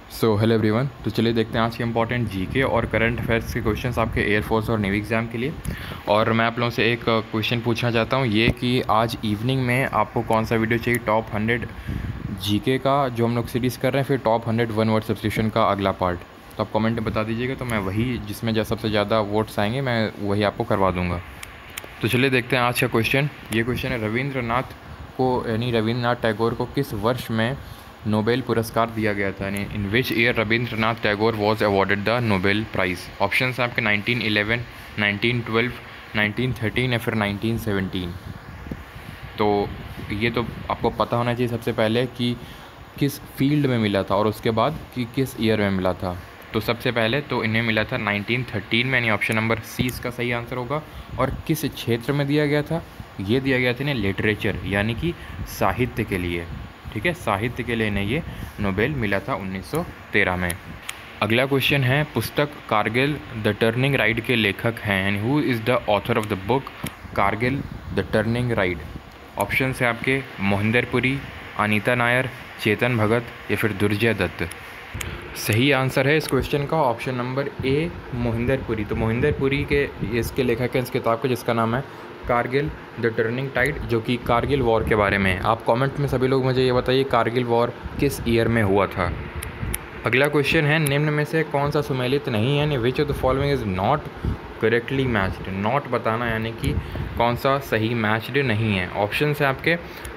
So hello everyone. तो चलिए देखते हैं आज के इंपॉर्टेंट जीके और करंट अफेयर्स के क्वेश्चंस आपके एयरफोर्स और नेवी एग्ज़ाम के लिए। और मैं आप लोगों से एक क्वेश्चन पूछना चाहता हूँ ये कि आज इवनिंग में आपको कौन सा वीडियो चाहिए, टॉप 100 जीके का जो हम लोग सीरीज़ कर रहे हैं, फिर टॉप 100 वन वर्ड सब्स्टिट्यूशन का अगला पार्ट। तो आप कमेंट में बता दीजिएगा, तो मैं वही जिसमें सबसे ज़्यादा वोट्स आएंगे मैं वही आपको करवा दूँगा। तो चलिए देखते हैं आज का क्वेश्चन। ये क्वेश्चन है, रविंद्रनाथ को यानी रविंद्रनाथ टैगोर को किस वर्ष में नोबेल पुरस्कार दिया गया था, यानी in which year Rabindranath Tagore was awarded the Nobel prize. Option हैं आपके 1911, 1912, 1913 या फिर 1917। तो ये तो आपको पता होना चाहिए सबसे पहले कि किस फील्ड में मिला था और उसके बाद कि किस ईयर में मिला था। तो सबसे पहले तो इन्हें मिला था 1913 में, यानी ऑप्शन नंबर सी इसका सही आंसर होगा। और किस क्षेत्र में दिया गया था, ये दिया गया था इन्हें लिटरेचर यानी कि साहित्य के लिए। ठीक है, साहित्य के लिए इन्हें ये नोबेल मिला था 1913 में। अगला क्वेश्चन है, पुस्तक कारगिल द टर्निंग राइड के लेखक हैं, and who is the author of the book Kargil the turning ride. Option है आपके मोहिंदर पुरी, अनीता नायर, चेतन भगत या फिर दुर्जय दत्त। सही आंसर है इस क्वेश्चन का option number A, Mohinder Puri. तो मोहिंदर पुरी के इसके लेखक हैं इस किताब के, जिसका नाम है कारगिल द टर्निंग टाइड, जो कि कारगिल वॉर के बारे में है। आप कमेंट में सभी लोग मुझे ये बताइए कारगिल वॉर किस ईयर में हुआ था। अगला क्वेश्चन है, निम्न में से कौन सा सुमेलित नहीं है, यानी which of the following is not correctly matched. Not बताना यानी कि कौन सा सही मैच्ड नहीं है। ऑप्शन है आपके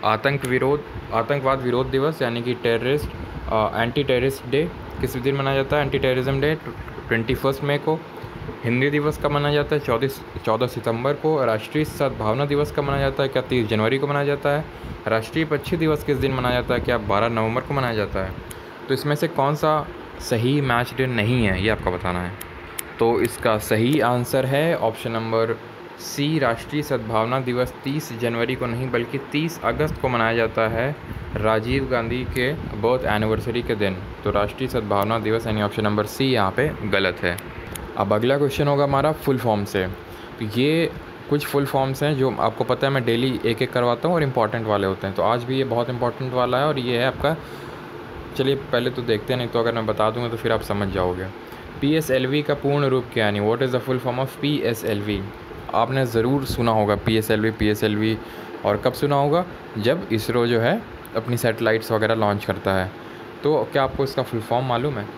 आतंकवाद विरोध दिवस यानी कि टेररिस्ट एंटी टेररिस्ट डे किस दिन मनाया जाता है, एंटी टेररिज्म डे 21 मई को। हिंदी दिवस कब मनाया जाता है, 14 सितंबर को। राष्ट्रीय सद्भावना दिवस कब मनाया जाता है, क्या 30 जनवरी को मनाया जाता है। राष्ट्रीय पक्षी दिवस किस दिन मनाया जाता है, क्या 12 नवंबर को मनाया जाता है। तो इसमें से कौन सा सही मैच्ड नहीं है, ये आपका बताना है। तो इसका सही आंसर है ऑप्शन नंबर सी, राष्ट्रीय सद्भावना दिवस 30 जनवरी को नहीं बल्कि 30 अगस्त को मनाया जाता है, राजीव गांधी के बर्थ एनिवर्सरी के दिन। तो राष्ट्रीय सद्भावना दिवस यानी ऑप्शन नंबर सी यहाँ पे गलत है। अब अगला क्वेश्चन होगा हमारा फुल फॉर्म से। तो ये कुछ फुल फॉर्म्स हैं जो आपको पता है मैं डेली एक एक करवाता हूँ और इम्पॉर्टेंट वाले होते हैं। तो आज भी ये बहुत इंपॉर्टेंट वाला है और ये है आपका, चलिए पहले तो देखते हैं, नहीं तो अगर मैं बता दूँगा तो फिर आप समझ जाओगे। PSLV का पूर्ण रूप क्या है, यानी what is the full form of PSLV। आपने ज़रूर सुना होगा PSLV। और कब सुना होगा, जब इसरो जो है अपनी सैटेलाइट्स वगैरह लॉन्च करता है। तो क्या आपको इसका फुल फॉर्म मालूम है?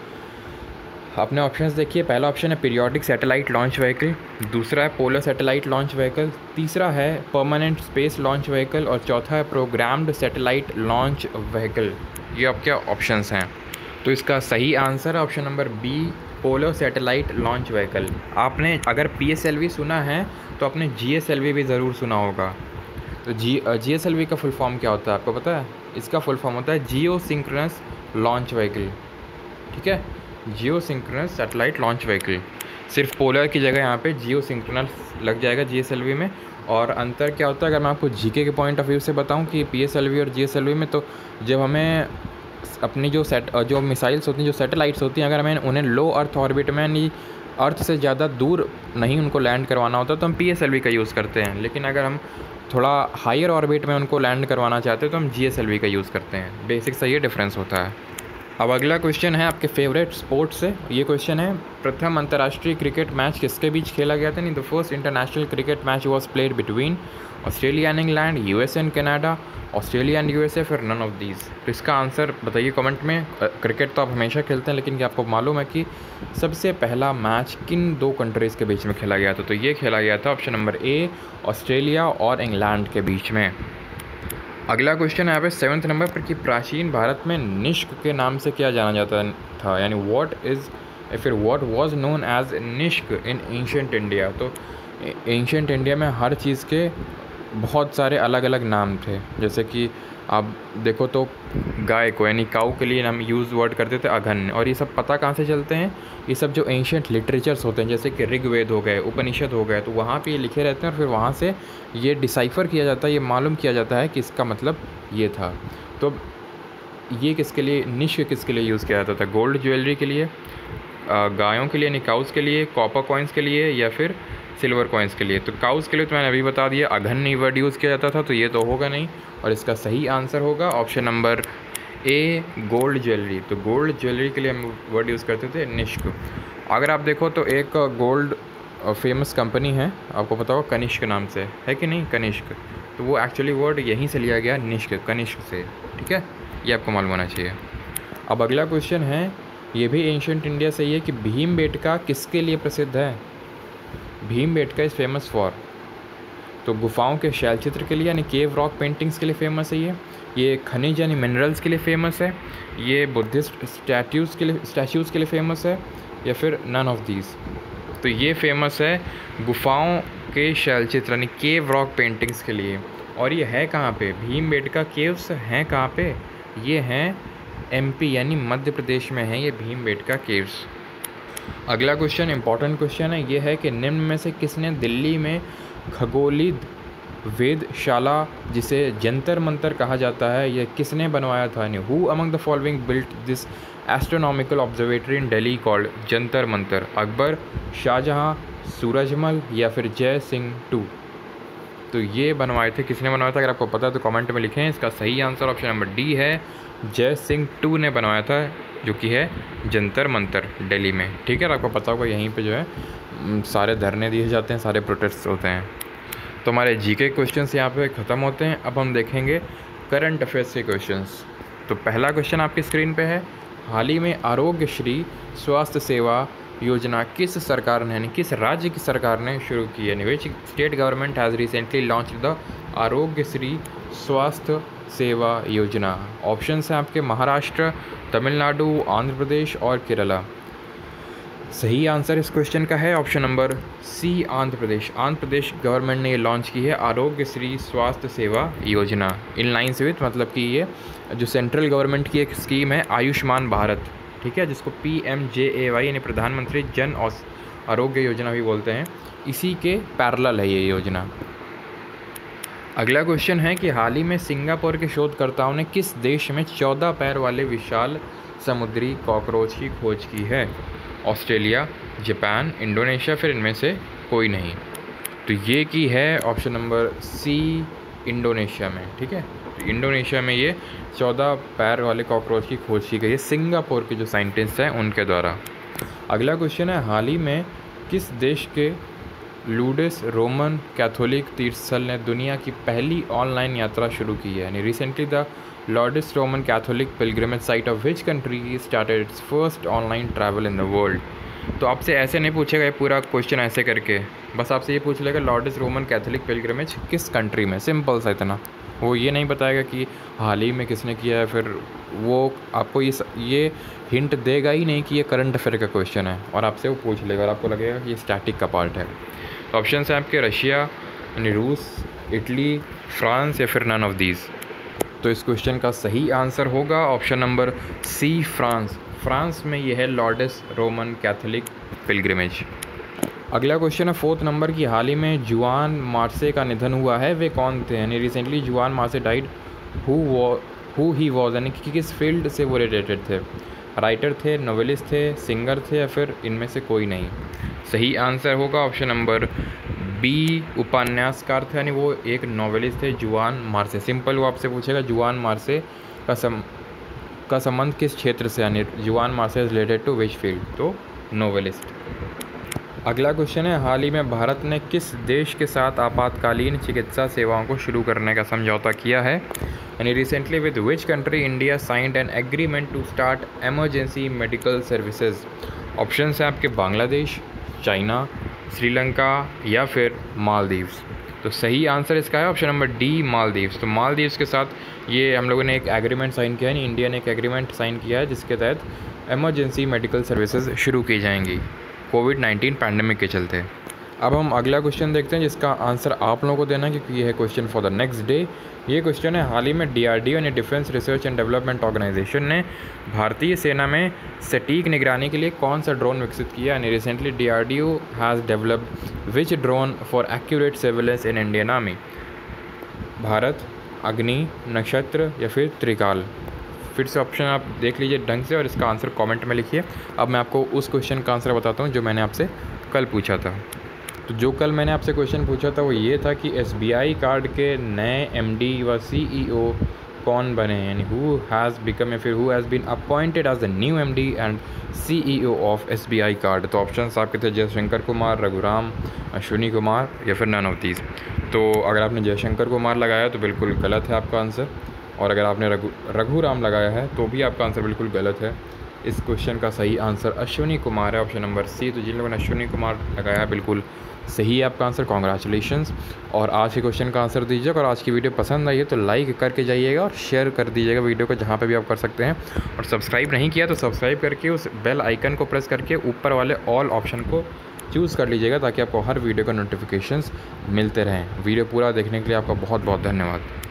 अपने ऑप्शंस देखिए। पहला ऑप्शन है पीरियोडिक सैटेलाइट लॉन्च व्हीकल, दूसरा है पोलर सैटेलाइट लॉन्च व्हीकल, तीसरा है परमानेंट स्पेस लॉन्च व्हीकल और चौथा है प्रोग्राम्ड सैटेलाइट लॉन्च व्हीकल। ये आपके ऑप्शंस हैं। तो इसका सही आंसर है option number B, polar satellite launch vehicle. आपने अगर PSLV सुना है तो आपने GSLV भी ज़रूर सुना होगा। तो GSLV का फुल फॉर्म क्या होता है आपको पता है? इसका फुल फॉर्म होता है जियो सिंक्रोनस लॉन्च व्हीकल। ठीक है, geosynchronous satellite launch vehicle. सिर्फ पोलर की जगह यहाँ पे जियो सिंक्रोनस लग जाएगा GSLV में। और अंतर क्या होता है अगर मैं आपको जीके के पॉइंट ऑफ व्यू से बताऊँ कि PSLV और GSLV में, तो जब हमें अपनी जो मिसाइल्स होती हैं, जो सैटेलाइट्स होती हैं, अगर हमें उन्हें लो अर्थ ऑर्बिट में यानी अर्थ से ज़्यादा दूर नहीं उनको लैंड करवाना होता तो हम PSLV का यूज़ करते हैं। लेकिन अगर हम थोड़ा हायर ऑर्बिट में उनको लैंड करवाना चाहते हैं तो हम GSLV का यूज़ करते हैं। बेसिक सा ये डिफरेंस होता है। अब अगला क्वेश्चन है आपके फेवरेट स्पोर्ट्स से। ये क्वेश्चन है, प्रथम अंतर्राष्ट्रीय क्रिकेट मैच किसके बीच खेला गया था, नहीं the first international cricket match was played between Australia and England, USA and कनाडा, ऑस्ट्रेलिया एंड USA, फिर नन ऑफ दीज। तो इसका आंसर बताइए कमेंट में। क्रिकेट तो आप हमेशा खेलते हैं, लेकिन क्या आपको मालूम है कि सबसे पहला मैच किन दो कंट्रीज़ के बीच में खेला गया था? तो ये खेला गया था ऑप्शन नंबर ए, ऑस्ट्रेलिया और इंग्लैंड के बीच में। अगला क्वेश्चन है यहाँ पे 7th नंबर पर कि प्राचीन भारत में निष्क के नाम से क्या जाना जाता था, यानी what was known as nishka in ancient India. तो एंशिएंट इंडिया में हर चीज़ के बहुत सारे अलग अलग नाम थे। जैसे कि आप देखो तो गाय को यानी काऊ के लिए हम यूज़ वर्ड करते थे अघन्य। और ये सब पता कहाँ से चलते हैं, ये सब जो एंशिएंट लिटरेचर्स होते हैं जैसे कि ऋग्वेद हो गए, उपनिषद हो गए, तो वहाँ पे ये लिखे रहते हैं और फिर वहाँ से ये डिसाइफर किया जाता है, ये मालूम किया जाता है कि इसका मतलब ये था। तो ये किसके लिए, निष्क किसके लिए यूज़ किया जाता था? गोल्ड ज्वेलरी के लिए, गायों के लिए यानी काउस के लिए, कॉपर कॉइन्स के लिए या फिर सिल्वर कॉइन्स के लिए। तो काउस के लिए तो मैंने अभी बता दिया, अघन्य वर्ड यूज़ किया जाता था, तो ये तो होगा नहीं। और इसका सही आंसर होगा option number A gold jewellery, तो गोल्ड ज्वेलरी के लिए हम वर्ड यूज़ करते थे निष्क। अगर आप देखो तो एक गोल्ड फेमस कंपनी है, आपको पता होगा कनिष्क नाम से, है कि नहीं, कनिष्क, तो वो एक्चुअली वर्ड यहीं से लिया गया निष्क, कनिष्क से, ठीक है, ये आपको मालूम होना चाहिए। अब अगला क्वेश्चन है, ये भी एंशिएंट इंडिया से ही है कि भीमबेटका किसके लिए प्रसिद्ध है। भीमबेटका इज़ फेमस फॉर, तो गुफाओं के शैलचित्र के लिए यानी केव रॉक पेंटिंग्स के लिए फेमस है ये खनिज यानी मिनरल्स के लिए फेमस है, ये बुद्धिस्ट स्टैच्यूज़ के लिए फेमस है, या फिर नन ऑफ दीज। तो ये फेमस है गुफाओं के शैलचित्र यानी केव रॉक पेंटिंग्स के लिए। और ये है कहाँ पे, भीमबेटका केव्स हैं कहाँ पे, ये हैं एमपी यानी मध्य प्रदेश में है ये भीमबेटका केव्स। अगला क्वेश्चन इंपॉर्टेंट क्वेश्चन है, ये है कि निम्न में से किसने दिल्ली में खगोलीय वेधशाला जिसे जंतर मंतर कहा जाता है, यह किसने बनवाया था। Who among the following built this astronomical observatory in Delhi called Jantar Mantar. Akbar, Shahjahan, Surajmal या फिर जय सिंह टू। तो ये बनवाए थे, किसने बनवाया था, अगर आपको पता है तो कमेंट में लिखें। इसका सही आंसर ऑप्शन नंबर डी है, जय सिंह टू ने बनवाया था, जो कि है जंतर मंतर दिल्ली में, ठीक है। और आपको पता होगा यहीं पे जो है सारे धरने दिए जाते हैं, सारे प्रोटेस्ट होते हैं। तो हमारे जीके क्वेश्चंस यहाँ पे ख़त्म होते हैं। अब हम देखेंगे करंट अफेयर्स के क्वेश्चंस। तो पहला क्वेश्चन आपकी स्क्रीन पे है, हाल ही में आरोग्यश्री स्वास्थ्य सेवा योजना किस सरकार ने यानी किस राज्य की सरकार ने शुरू की है। Which state government has recently launch the Aarogyasri स्वास्थ्य सेवा योजना। ऑप्शंस हैं आपके महाराष्ट्र, तमिलनाडु, आंध्र प्रदेश और केरला। सही आंसर इस क्वेश्चन का है option number C, Andhra Pradesh. Andhra Pradesh government ने ये लॉन्च की है आरोग्यश्री स्वास्थ्य सेवा योजना, इन लाइन्स विथ, मतलब कि ये जो सेंट्रल गवर्नमेंट की एक स्कीम है आयुष्मान भारत, ठीक है, जिसको PMJAY यानी प्रधानमंत्री जन आरोग्य योजना भी बोलते हैं, इसी के पैरेलल है ये योजना। अगला क्वेश्चन है कि हाल ही में सिंगापुर के शोधकर्ताओं ने किस देश में 14 पैर वाले विशाल समुद्री कॉकरोच की खोज की है। ऑस्ट्रेलिया, जापान, इंडोनेशिया, फिर इनमें से कोई नहीं। तो ये की है ऑप्शन नंबर सी, इंडोनेशिया में, ठीक है। तो इंडोनेशिया में ये 14 पैर वाले कॉकरोच की खोज की गई है सिंगापुर के जो साइंटिस्ट हैं उनके द्वारा। अगला क्वेश्चन है, हाल ही में किस देश के लूडेस रोमन कैथोलिक तीर्थस्थल ने दुनिया की पहली ऑनलाइन यात्रा शुरू की है। यानी recently the Lourdes Roman Catholic pilgrimage site of which country started its first online travel in the world. तो आपसे ऐसे नहीं पूछेगा ये पूरा क्वेश्चन ऐसे करके, बस आपसे ये पूछ लेगा लॉर्डेस्ट रोमन कैथोलिक पिलग्रिमेज किस कंट्री में, सिंपल सा इतना। वो ये नहीं बताएगा कि हाल ही में किसने किया है, फिर वो आपको ये हिंट देगा ही नहीं कि ये करंट अफेयर का क्वेश्चन है, और आपसे वो पूछ लेगा और आपको लगेगा कि ये स्टैटिक का पार्ट है। तो ऑप्शन है आपके रशिया यानी रूस, इटली, फ्रांस या फिर नन ऑफ दीज। तो इस क्वेश्चन का सही आंसर होगा option number C, France. France में ये है लॉर्डेस्ट रोमन कैथोलिक पिलग्रिमेज। अगला क्वेश्चन है 4th नंबर की, हाल ही में जुआन मार्से का निधन हुआ है, वे कौन थे। यानी recently Juan Marse died, who he was, यानी कि किस फील्ड से वो रिलेटेड थे। राइटर थे, नोवेलिस्ट थे, सिंगर थे या फिर इनमें से कोई नहीं। सही आंसर होगा ऑप्शन नंबर बी, उपन्यासकार थे, यानी वो एक नॉवेलिस्ट थे जुआन मार्से। सिंपल वो आपसे पूछेगा जुआन मार्से का संबंध किस क्षेत्र से, यानी Juan Marse is related to which field, तो नोवेलिस्ट। अगला क्वेश्चन है, हाल ही में भारत ने किस देश के साथ आपातकालीन चिकित्सा सेवाओं को शुरू करने का समझौता किया है। यानी recently with which country India signed an agreement to start emergency medical services. Option है आपके बांग्लादेश, चाइना, श्रीलंका या फिर मालदीव्स। तो सही आंसर इसका है ऑप्शन नंबर डी, मालदीव्स। तो मालदीव्स के साथ ये हम लोगों ने एक एग्रीमेंट साइन किया है, इंडिया ने एक एग्रीमेंट साइन किया है जिसके तहत एमरजेंसी मेडिकल सर्विसेज शुरू की जाएंगी कोविड-19 पैंडेमिक के चलते। अब हम अगला क्वेश्चन देखते हैं जिसका आंसर आप लोगों को देना है क्योंकि ये है question for the next day. ये क्वेश्चन है, हाल ही में DRDO यानी defence research and development organisation ने भारतीय सेना में सटीक निगरानी के लिए कौन सा ड्रोन विकसित किया। यानी recently DRDO has developed which drone for accurate surveillance in Indian army. Bharat, Agni, Nakshatra या फिर त्रिकाल। फिर से ऑप्शन आप देख लीजिए ढंग से और इसका आंसर कमेंट में लिखिए। अब मैं आपको उस क्वेश्चन का आंसर बताता हूँ जो मैंने आपसे कल पूछा था। तो जो कल मैंने आपसे क्वेश्चन पूछा था वो ये था कि SBI कार्ड के नए MD व CEO कौन बने, यानी हु हैज़ बिकम या फिर who has been appointed as the new MD and CEO of SBI card. तो ऑप्शन आपके थे जयशंकर कुमार, रघुराम, अश्विनी कुमार या फिर नन ऑफ दीज। तो अगर आपने जयशंकर कुमार लगाया तो बिल्कुल गलत है आपका आंसर, और अगर आपने रघुराम लगाया है तो भी आपका आंसर बिल्कुल गलत है। इस क्वेश्चन का सही आंसर अश्विनी कुमार है, ऑप्शन नंबर सी। तो जिन लोगों ने अश्विनी कुमार लगाया बिल्कुल सही है आपका आंसर, कॉन्ग्रेचुलेशंस। और आज के क्वेश्चन का आंसर दीजिएगा। और आज की वीडियो पसंद आई है तो लाइक करके जाइएगा और शेयर कर दीजिएगा वीडियो को जहाँ पे भी आप कर सकते हैं। और सब्सक्राइब नहीं किया तो सब्सक्राइब करके उस बेल आइकन को प्रेस करके ऊपर वाले ऑल ऑप्शन को चूज़ कर लीजिएगा, ताकि आपको हर वीडियो का नोटिफिकेशंस मिलते रहें। वीडियो पूरा देखने के लिए आपका बहुत बहुत धन्यवाद।